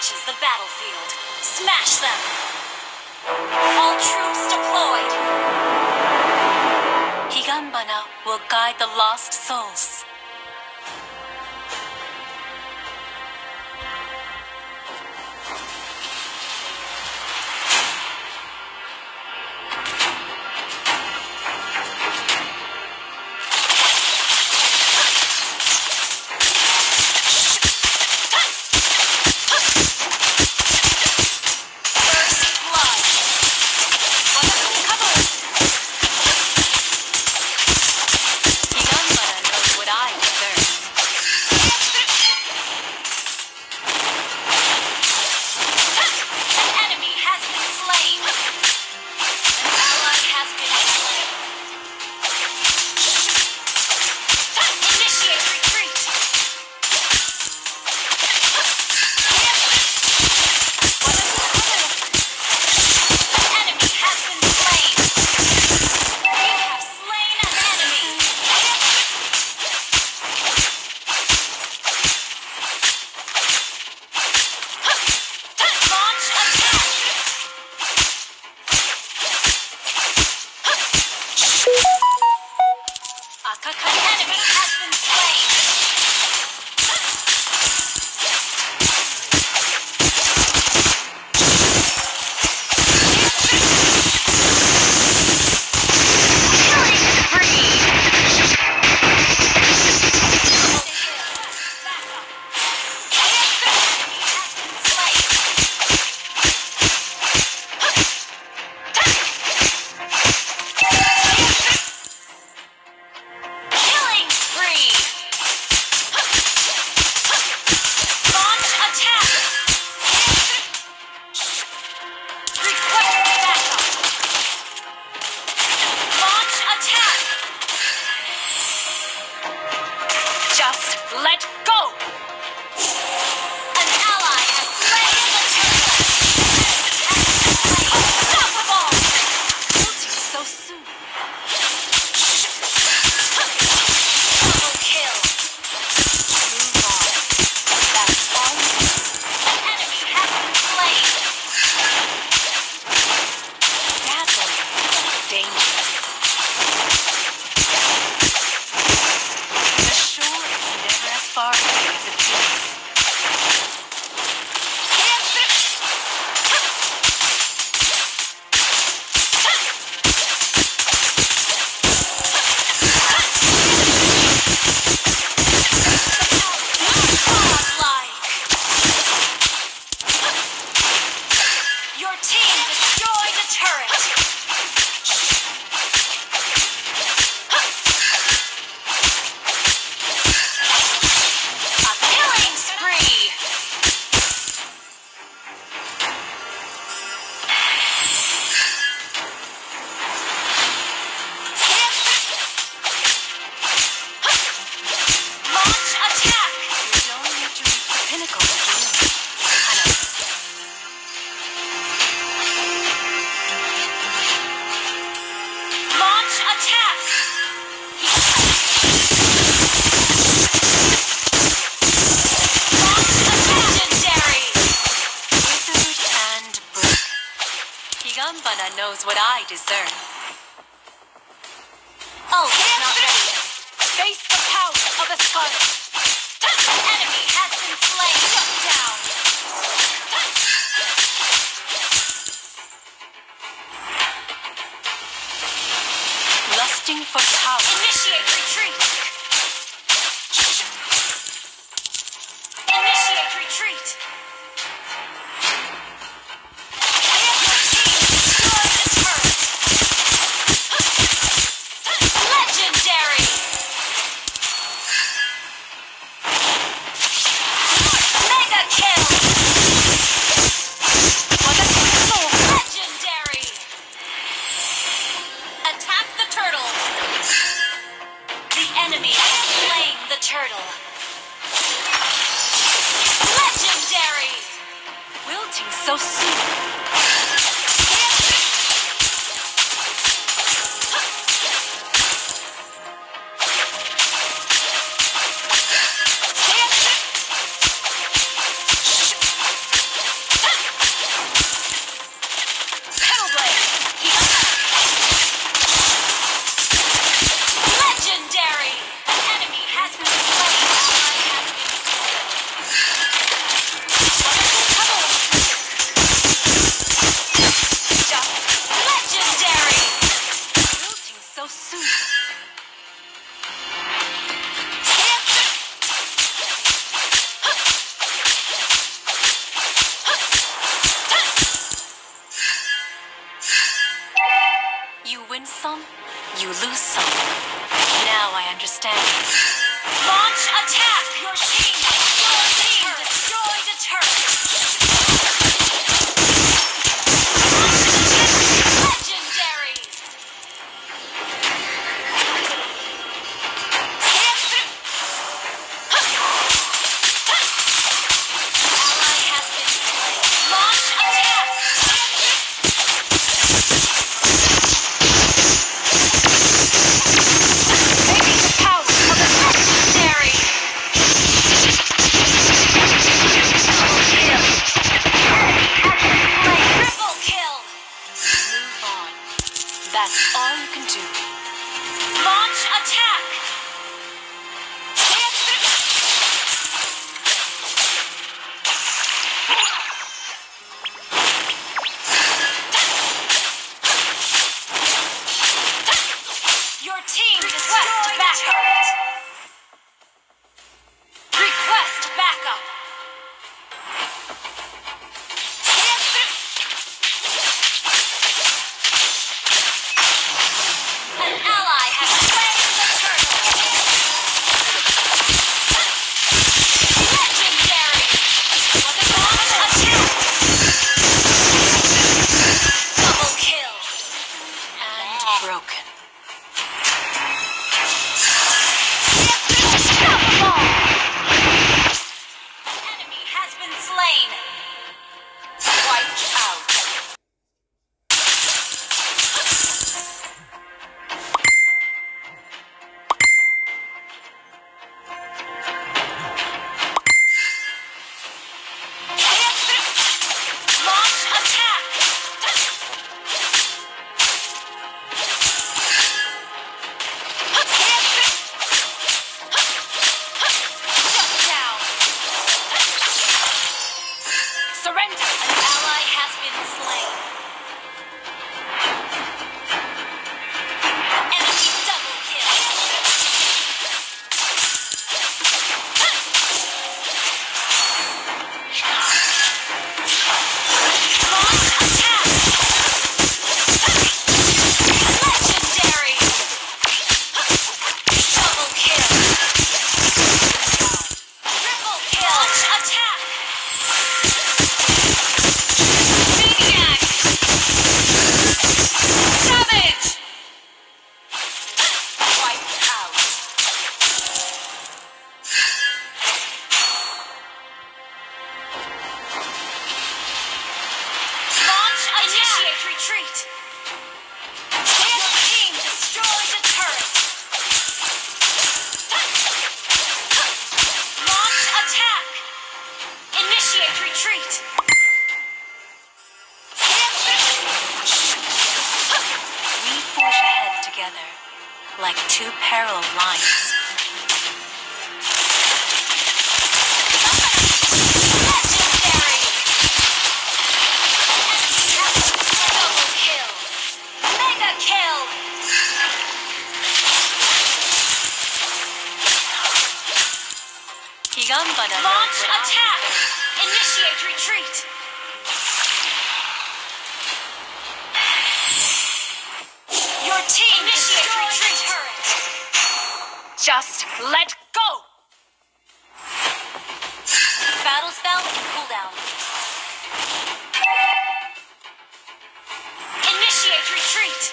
reaches the battlefield, smash them! All troops deployed! Higanbana will guide the lost souls. Higanbana knows what I deserve. Oh, it's not ready. Face the power of the Scarlet. An enemy has been slain. Shut down. Lusting for power. Initiate retreat. Initiate retreat. Legendary! Mega kill! Legendary! Attack the turtle! The enemy has slain the turtle! Legendary! Wilting so soon. You lose someone. Now I understand. Launch attack! Your team destroyed a turret! Legendary! Ally has been slain. Launch attack! Taking the power of a legendary! Triple kill! Move on. That's all you can do. Launch attack! Your team destroyed a turret! Request backup! An ally has slain the turtle! Legendary! Launch attack! Double kill! And broken. Unstoppable! An enemy has been slain! Wiped out! Launch attack! Shut down! Surrender! An ally has been slain. Enemy double kill! Launch attack! Legendary! Double kill! Triple kill! Launch attack! Maniac! Savage! Wiped out! Launch attack! Initiate retreat! Your team destroyed a turret! Launch attack! Initiate retreat! We forge ahead together, like two parallel lines. Legendary! Double kill! Mega kill! Higambana knows Launch what I attack! deserve. Initiate retreat! Your team initiate retreat! Turret. Just let go! Battle spell and cooldown. Initiate retreat!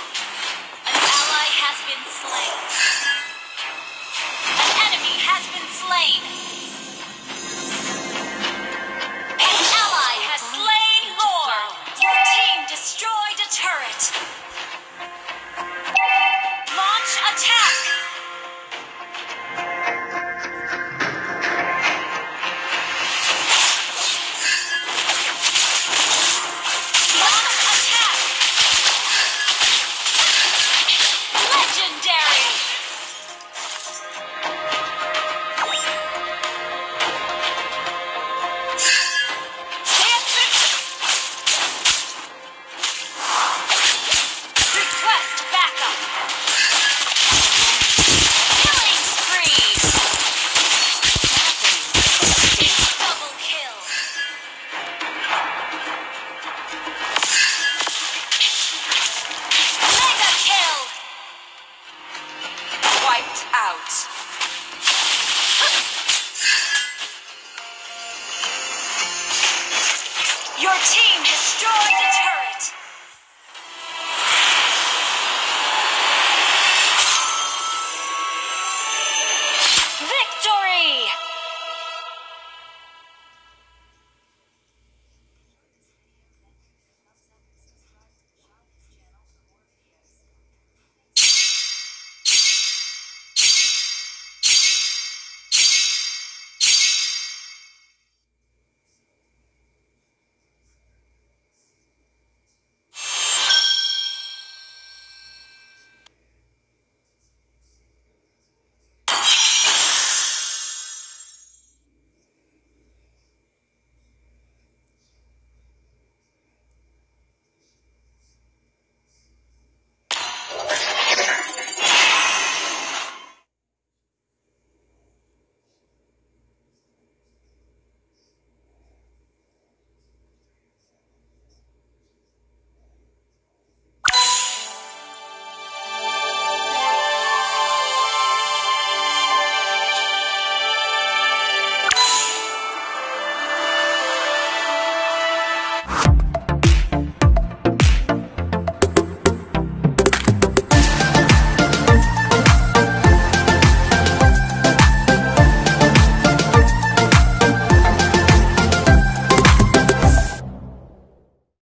An ally has been slain. An enemy has been Your team destroyed